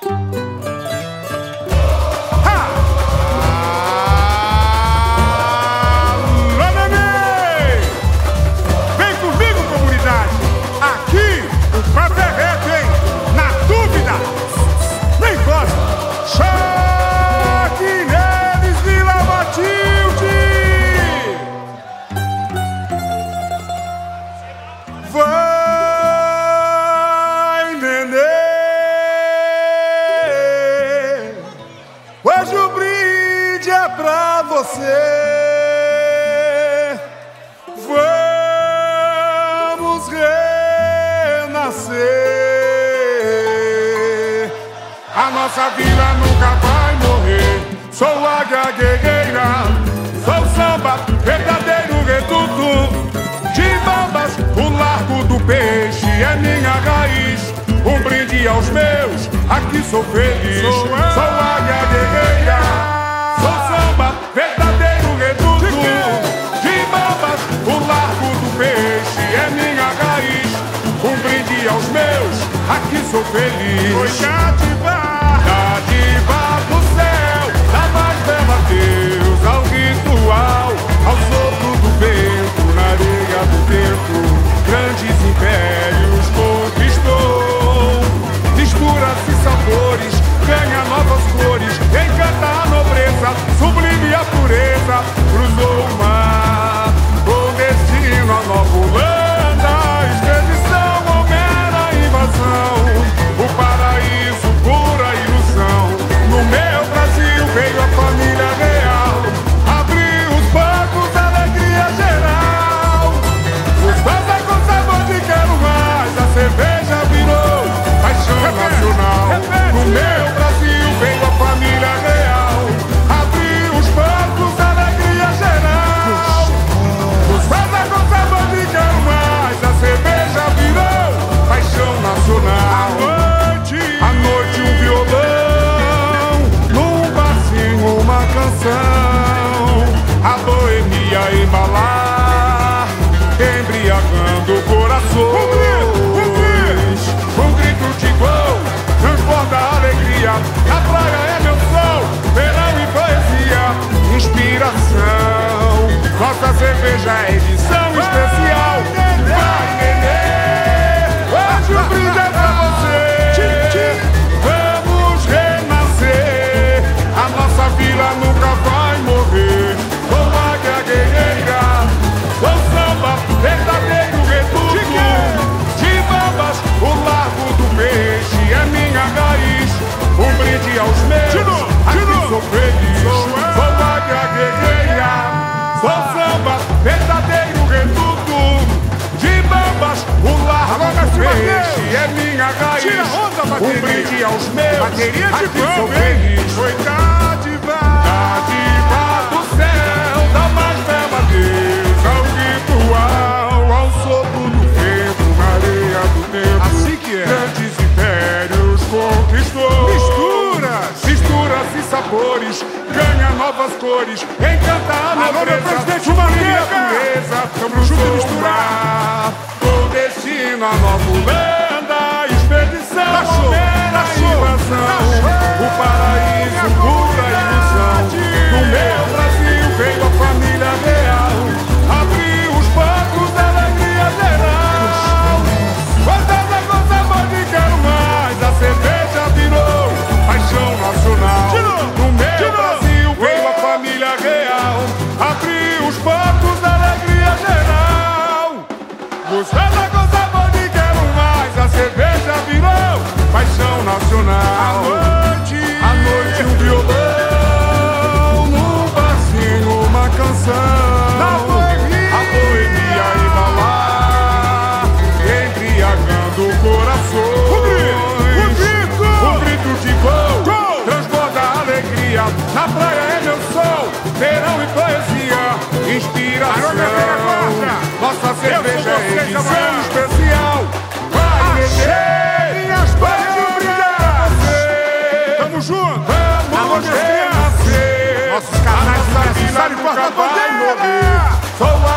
Hoje o brinde é pra você. Vamos renascer. A nossa vila nunca vai morrer. Sou águia guerreira, sou samba, verdadeiro reduto de bambas. O largo do peixe é minha raiz. Um brinde aos meus, aqui sou feliz. Sou águia guerreira, sou samba, verdadeiro reduto de bambas. O largo do peixe é minha raiz. Um brinde aos meus, aqui sou feliz. Foi dádiva do céu, da mais bela Deus, ao ritual, ao sopro do vento, na areia do vento, grandes impérios conquistou. Misturas e sabores, ganha novas cores, encanta a nobreza, sublime a pureza, cruzou o mar, com destino a Nova Holanda, expedição ou mera invasão, o paraíso, pura ilusão, no meu Brasil veio a família real, abriu os bancos, alegria geral, os vaza com sabor de quero mais, a cerveja virou paixão nacional. No meu Brasil veio a família real, abriu os bancos, alegria geral, os vaza com sabor de quero mais, a cerveja virou paixão nacional. À noite um violão, num barzinho uma canção, a boemia embalar, embriagando corações. Um grito de gol transborda a alegria. A praia é meu sol, verão e poesia, inspiração. Nossa cerveja é edição especial. Vai, nenê, hoje o brinde é pra você. Vamos renascer. A nossa vila nunca vai morrer. Com águia guerreira, com samba, verdadeiro reduto de bambas. O largo do peixe é minha raiz. Um brinde aos meus, aqui sou feliz. Sou águia guerreira, sou samba, verdadeiro reduto de bambas. O largo do peixe é minha raiz. Um brinde aos meus, aqui sou feliz. Foi dádiva do céu, da mais bela Deus, ao ritual, ao sopro do vento, na areia do tempo. Assim que é. Grandes impérios conquistou. Misturas e sabores, ganha novas cores, encanta a nobreza, sublime a pureza, cruzou o mar, com destino a Nova Holanda, expedição, mera invasão, o paraíso, pura ilusão. No meu Brasil veio a família real, abriu os bancos, alegria geral. Gostosa com sabor de quero mais, a cerveja virou paixão nacional. No meu Brasil veio a família real, abriu os bancos, alegria geral. Gostosa com sabor de quero mais, a cerveja virou paixão nacional. À noite um violão, num barzinho uma canção, a boemia embalar, embriagando corações. Um grito de gol transborda a alegria. Na praia é meu sol, verão e poesia, inspiração. Nossa cerveja é edição especial. Vai, nenê, minhas vamos brilhar você. Tamo junto, vamos renascer. Nossos canais da vila nunca vai morrer. Sou